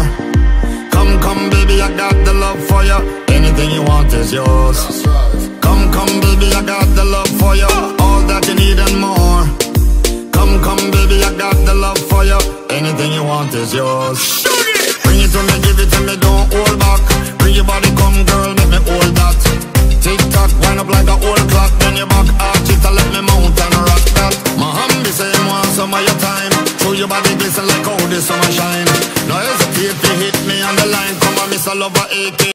more. Come, come, baby, I got the love for you. Anything you want is yours. Come, come, baby, I got the love for you. All that you need and more. Come, come, baby, I got the love for you. Anything you want is yours. Bring it to me, give it to me, don't hold back. Bring your body, come girl, make me hold that. Tick tock, wind up like a old clock. Then your back arch it and let me mount and rock that. My humby say him want some of your time. Show your body glisten like how the summer shine. No hesitate to hit me on the line. Come on, Mr. Lover AK.